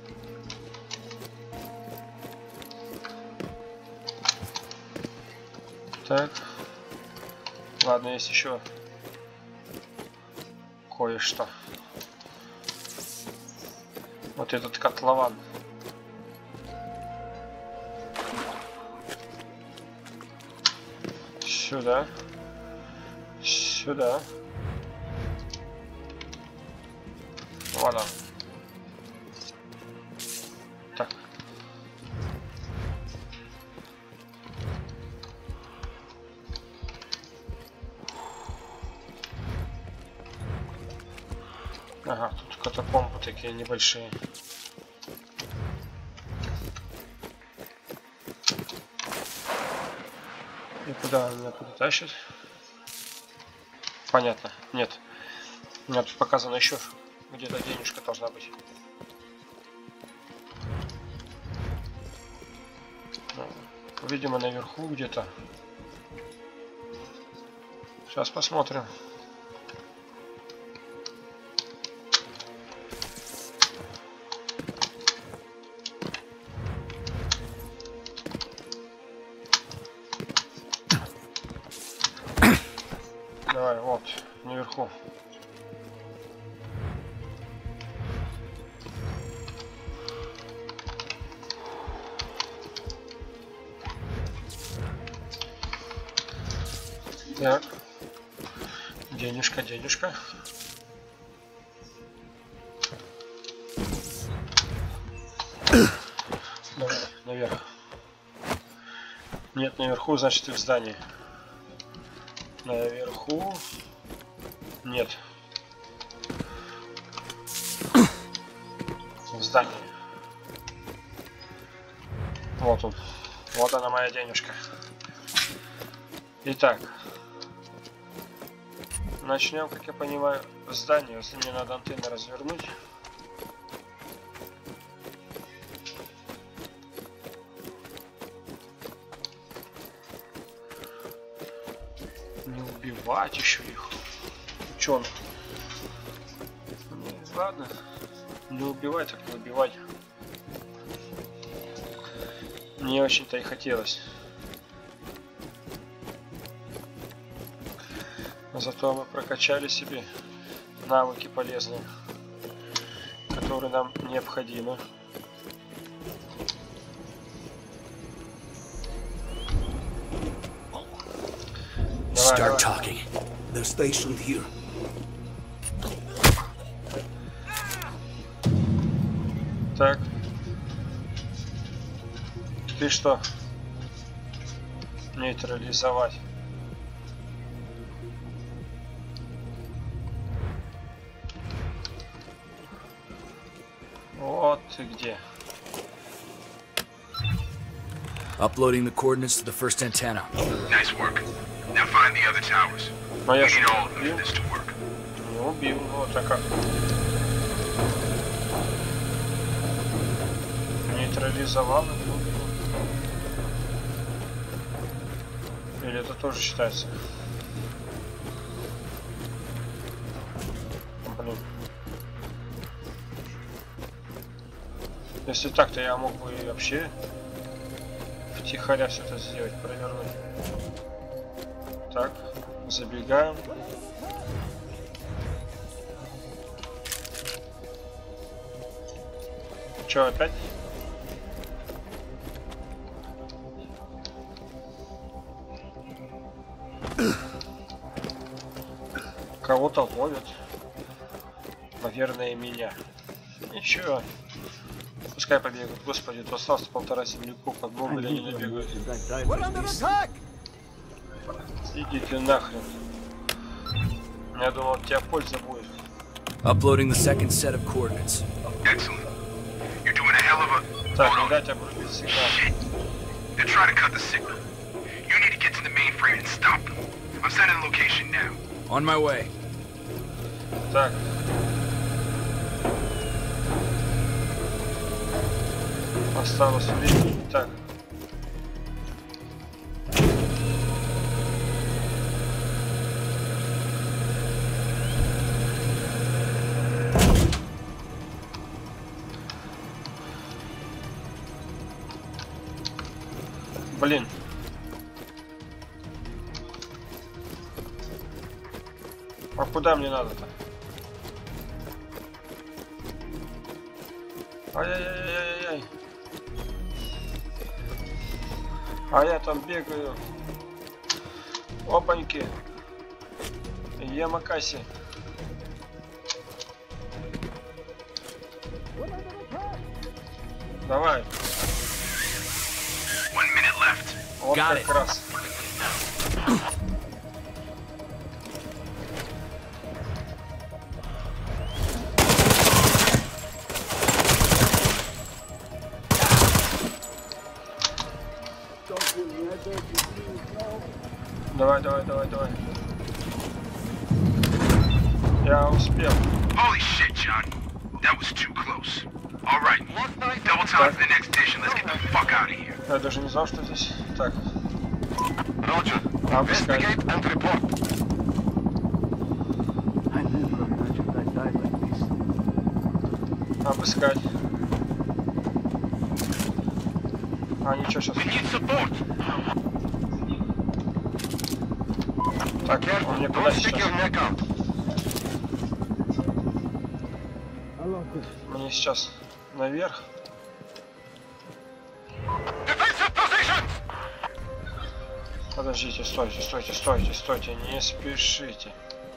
A: Так. Ладно, есть еще кое-что. Вот этот котлован. Сюда. Сюда. Вот он. Так. Ага, тут катакомбы такие небольшие. И куда он меня туда тащит? Понятно. Нет. У меня тут показано еще где-то денежка должна быть. Ну, видимо, наверху где-то. Сейчас посмотрим. Давай, вот, наверху. Так. Денежка. Давай, наверх. Нет, наверху, значит, и в здании. Наверху. Нет. в здании. Вот он. Вот она, моя денежка. Итак. Начнем, как я понимаю, здание. Если мне надо антенны развернуть. Не убивать еще их. Ученых. Ну, ладно. Не убивать, так не убивать. Не очень-то и хотелось. Зато мы прокачали себе навыки полезные, которые нам необходимы.
B: Start talking.
E: The station here.
A: Так. Ты что? Нейтрализовать. Вот ты где.
B: Uploading the coordinates to the first antenna.
C: Nice work. Now find the other towers.
A: Но я
C: We
A: же
C: need all of them
A: не
C: for
A: убил.
C: this to work.
A: Не убил. Вот так как. Нейтрализовал и не убил. Или это тоже считается? Блин. Если так, то я мог бы и вообще втихаря все это сделать, провернуть. Так, забегаем. Че, опять? Кого-то ловят. Наверное, меня. Ничего. Пускай побегают. Господи, то осталось 1,5 земляков, как бомбы они набегают.
D: We're under attack!
A: Идите нахрен. Я думал, от тебя польза будет.
B: Uploading the second set of coordinates.
C: Excellent. You're doing a hell of a...
A: Так,
C: Hold
A: не
C: on.
A: дать обрубить сигнал.
C: Shit. They're trying to cut the signal. You need to get to the mainframe and stop them. I'm sending the location now.
B: On my way.
A: Так. Осталось времени. Так. Блин. А куда мне надо-то? Ай-яй-яй-яй-яй. А я там бегаю. Опаньки. Ямакаси. Давай.
C: 1 minute left.
A: Вот
B: Got
A: как
B: it.
A: раз. Давай, давай, давай, давай. Я успел.
C: Holy shit, John. That was too close. Alright. Double time for the next dish and let's get the fuck out of here.
A: Я даже не знал, что здесь. Так,
C: Roger.
A: обыскать.
C: and report.
E: I never imagined I'd die like this.
A: Обыскать. А ничего сейчас.
C: We need support.
A: Так, он мне куда сейчас?
C: neck out.
A: Мне сейчас наверх.
C: Defensive position.
A: Подождите, стойте, стойте, стойте, стойте, не спешите.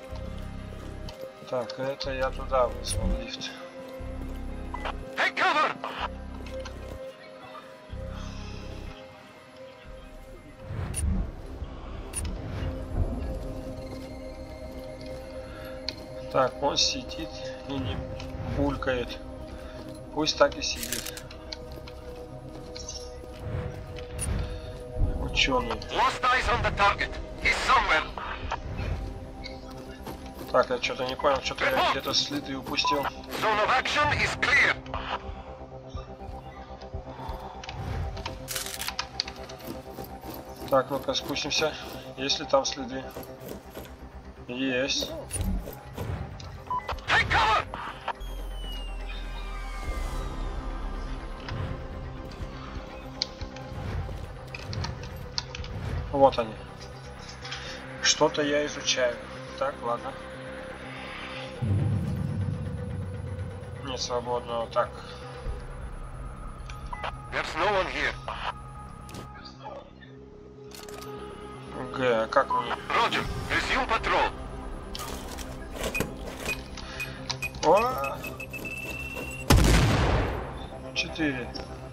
A: Так, это я туда вызвал лифт.
C: Take cover.
A: Так, он сидит и не булькает. Пусть так и сидит. Ученый. Так, я что-то не понял, что-то я где-то следы упустил. Так, ну-ка спустимся. Есть ли там следы? Есть. Вот они. Что-то я изучаю. Так, ладно. Нет свободного. Так. Г, а как мне? О! 4.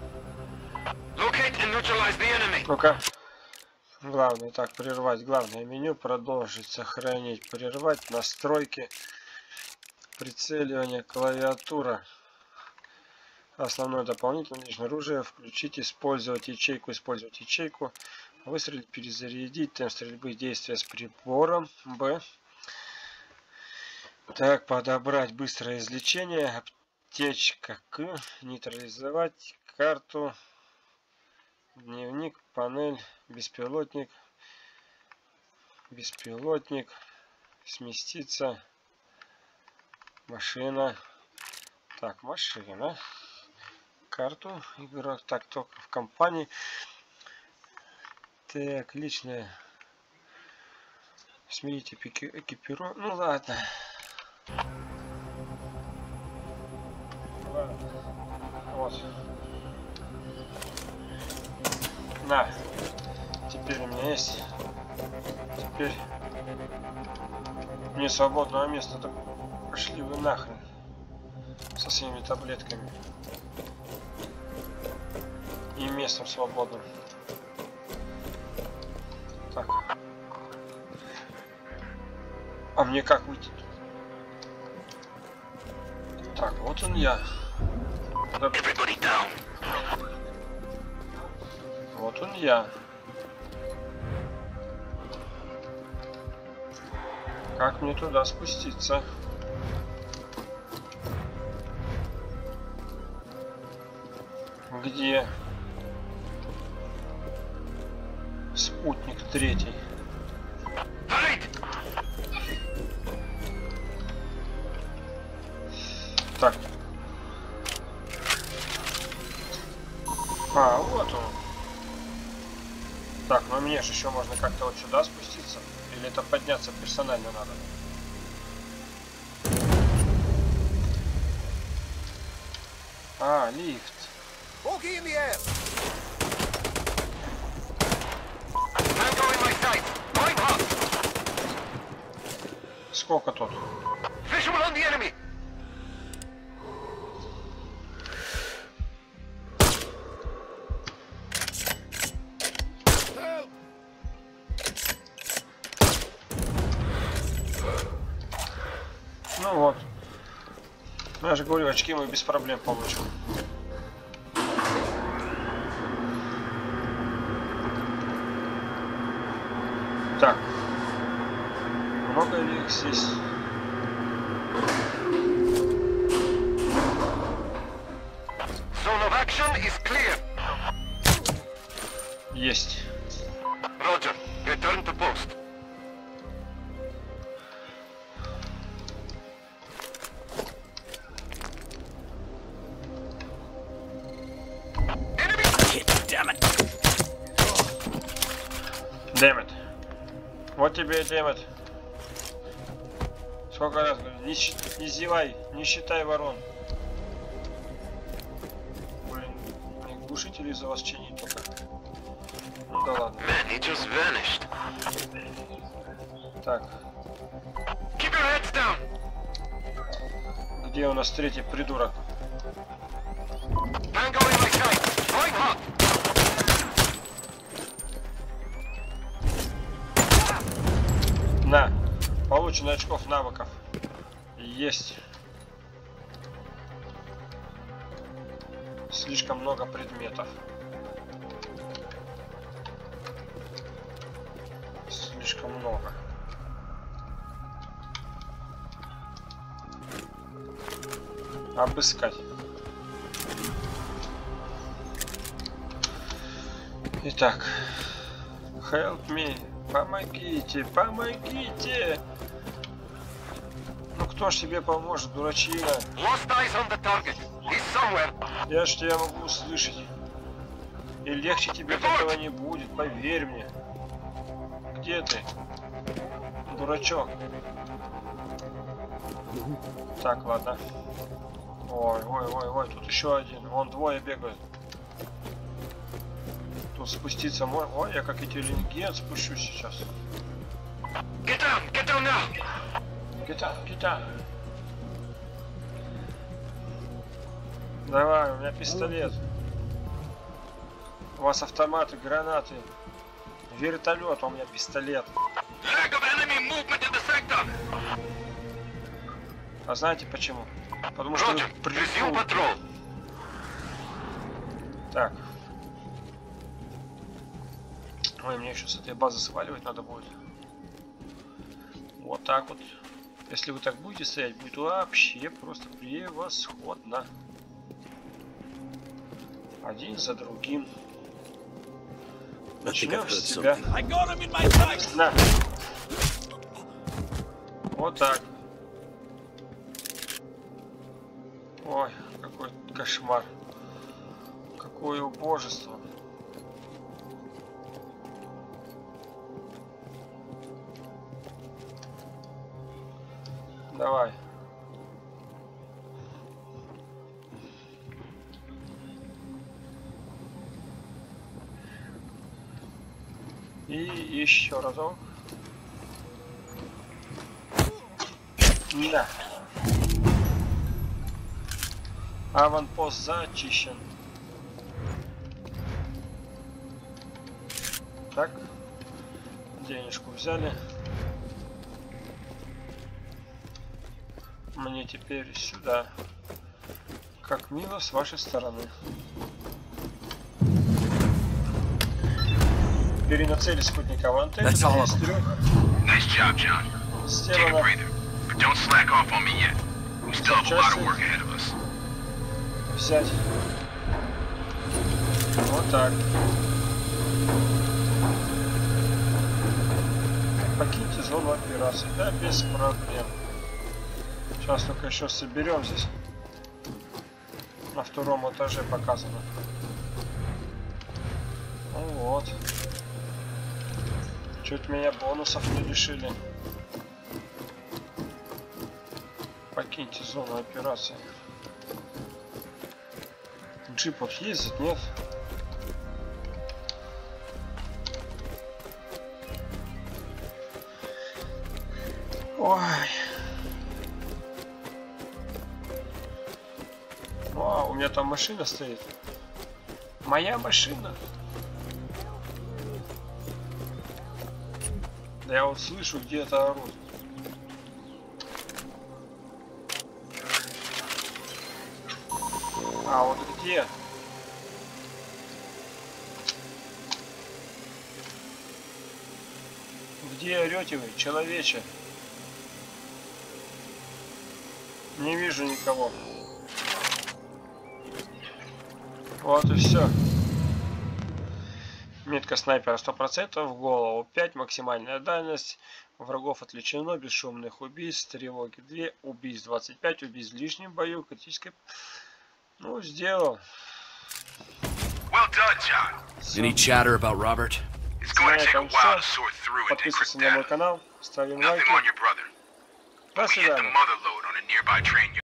A: Ну-ка. Главное, так, прервать. Главное меню, продолжить, сохранить, прервать, настройки, прицеливание, клавиатура. Основное дополнительное личное оружие. Включить, использовать ячейку, выстрелить, перезарядить, темп стрельбы, действия с прибором. Б. Так, подобрать быстрое излечение, аптечка К, нейтрализовать карту, дневник, панель, беспилотник, сместиться, машина. Так, машина. Карту, игрок, так, только в компании. Так, личное. Сменить экипировку. Ну ладно. Вот. На. Теперь у меня есть. Теперь мне свободного места. Так пошли вы нахрен. Со своими таблетками. И местом свободным. Так. А мне как выйти? Так, вот он я. Вот он я. Как мне туда спуститься? Где? Спутник 3. Так. А, вот он. Так, ну мне же еще можно как-то вот сюда спуститься. Или это подняться персонально надо? А, лифт. Сколько тут? Ну вот. Я же говорю, очки мы без проблем получим. Так. Много ли их здесь? Есть.
C: Roger. Return to post.
A: Damn it. Вот тебе и damn it. Сколько раз говорю, не зевай, не считай ворон. Блин, не глушители за вас чинить только. Ну да ладно. Так. Где у нас третий придурок? На, получено очков навыков. Есть. Слишком много предметов. Слишком много. Обыскать. Итак. Help me. Помогите, помогите. Ну кто ж тебе поможет, дурачина? Я ж тебя могу услышать. И легче тебе от этого не будет, поверь мне. Где ты? Дурачок. Так, ладно. Ой, ой, ой, ой, тут еще один. Вон двое бегают. Тут спуститься можно. Ой, я как интеллигент спущусь сейчас.
C: Get down now.
A: Get down, get down. Давай, у меня пистолет. У вас автоматы, гранаты. Вертолет, а у меня пистолет. А знаете почему? Потому что пришел. Так. Ой, мне еще с этой базы сваливать надо будет. Вот так вот. Если вы так будете стоять, будет вообще просто превосходно. Один за другим. Начнем с себя. На. Вот так. Ой, какой кошмар. Какое убожество. Давай. И еще разок. Да. Аванпост зачищен. Так. Денежку взяли. Мне теперь сюда. Как мило с вашей стороны. Перенацели спутниковую антенну.
C: Nice job, John. Take a breather, but don't slack off on me yet. We still have a lot of work ahead of us.
A: Взять. Вот так. Покиньте зону операции. Да, без проблем. Сейчас только еще соберем здесь. На втором этаже показано. Ну вот. Чуть меня бонусов не лишили. Покиньте зону операции. Джип вот ездит, нет? Ой. Вау, у меня там машина стоит. Моя машина. Да я вот слышу, где это орут. А вот где? Где орете вы, человече? Не вижу никого. Вот и все. Метка снайпера 100%, в голову 5, максимальная дальность. Врагов отличено, бесшумных убийств, тревоги 2, убийств 25, убийств в ближнем бою, критической... Ну, сделал.
C: Well done, John.
B: Any chatter about Robert?
C: It's going to take a while to sort through and
A: Подписывайся
C: decrypt
A: на мой
C: data.
A: канал, ставим
C: Nothing
A: лайки.
C: on your brother.
A: До
C: We hit the
A: свидания.
C: mother lode on a nearby train.